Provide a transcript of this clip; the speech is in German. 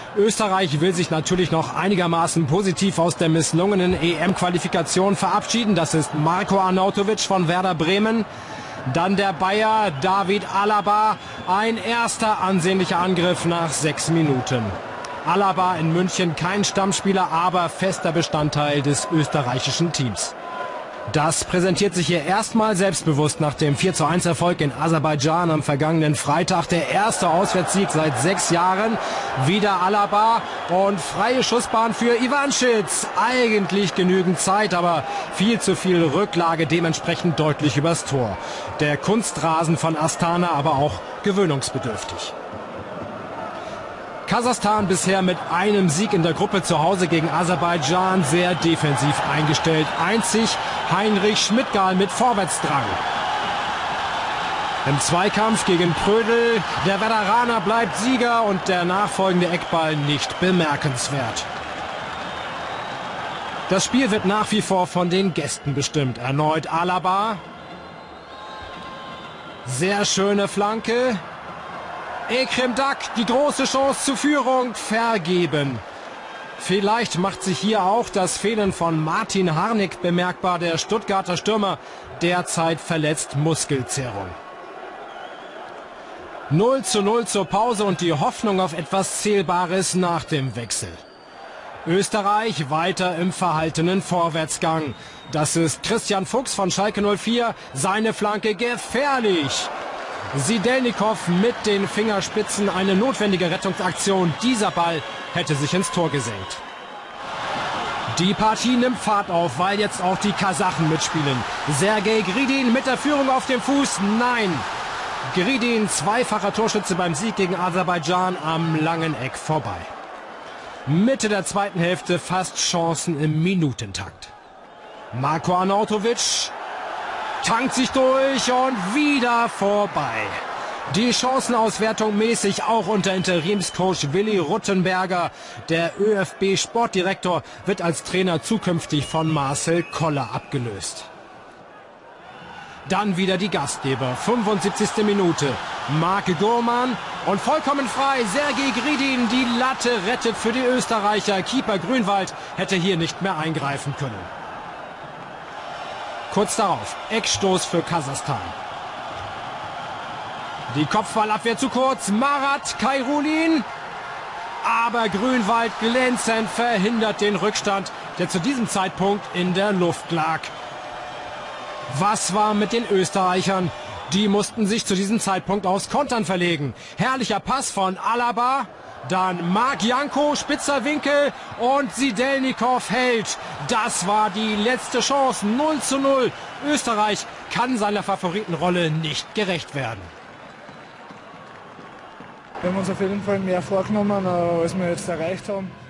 Österreich will sich natürlich noch einigermaßen positiv aus der misslungenen EM-Qualifikation verabschieden. Das ist Marko Arnautovic von Werder Bremen. Dann der Bayer David Alaba. Ein erster ansehnlicher Angriff nach 6 Minuten. Alaba in München kein Stammspieler, aber fester Bestandteil des österreichischen Teams. Das präsentiert sich hier erstmal selbstbewusst nach dem 4:1 Erfolg in Aserbaidschan am vergangenen Freitag. Der erste Auswärtssieg seit 6 Jahren. Wieder Alaba und freie Schussbahn für Ivanschitz. Eigentlich genügend Zeit, aber viel zu viel Rücklage, dementsprechend deutlich übers Tor. Der Kunstrasen von Astana aber auch gewöhnungsbedürftig. Kasachstan bisher mit einem Sieg in der Gruppe zu Hause gegen Aserbaidschan, sehr defensiv eingestellt. Einzig Heinrich Schmidgal mit Vorwärtsdrang. Im Zweikampf gegen Prödel, der Werderaner bleibt Sieger und der nachfolgende Eckball nicht bemerkenswert. Das Spiel wird nach wie vor von den Gästen bestimmt. Erneut Alaba. Sehr schöne Flanke. Ekrem Dak, die große Chance zur Führung, vergeben. Vielleicht macht sich hier auch das Fehlen von Martin Harnik bemerkbar, der Stuttgarter Stürmer, derzeit verletzt, Muskelzerrung. 0:0 zur Pause und die Hoffnung auf etwas Zählbares nach dem Wechsel. Österreich weiter im verhaltenen Vorwärtsgang. Das ist Christian Fuchs von Schalke 04, seine Flanke gefährlich. Sidelnikov mit den Fingerspitzen, eine notwendige Rettungsaktion. Dieser Ball hätte sich ins Tor gesenkt. Die Partie nimmt Fahrt auf, weil jetzt auch die Kasachen mitspielen. Sergej Gridin mit der Führung auf dem Fuß. Nein, Gridin, zweifacher Torschütze beim Sieg gegen Aserbaidschan, am langen Eck vorbei. Mitte der zweiten Hälfte fast Chancen im Minutentakt. Marko Arnautovic tankt sich durch und wieder vorbei. Die Chancenauswertung mäßig auch unter Interimscoach Willi Ruttenberger. Der ÖFB-Sportdirektor wird als Trainer zukünftig von Marcel Koller abgelöst. Dann wieder die Gastgeber. 75. Minute. Marc Gurman und vollkommen frei. Sergej Gridin, die Latte rettet für die Österreicher. Keeper Grünwald hätte hier nicht mehr eingreifen können. Kurz darauf, Eckstoß für Kasachstan. Die Kopfballabwehr zu kurz, Marat Khairulin. Aber Grünwald glänzend verhindert den Rückstand, der zu diesem Zeitpunkt in der Luft lag. Was war mit den Österreichern? Die mussten sich zu diesem Zeitpunkt aufs Kontern verlegen. Herrlicher Pass von Alaba. Dann Marc Janko, spitzer Winkel und Sidelnikov hält. Das war die letzte Chance. 0:0. Österreich kann seiner Favoritenrolle nicht gerecht werden. Wir haben uns auf jeden Fall mehr vorgenommen, als wir jetzt erreicht haben.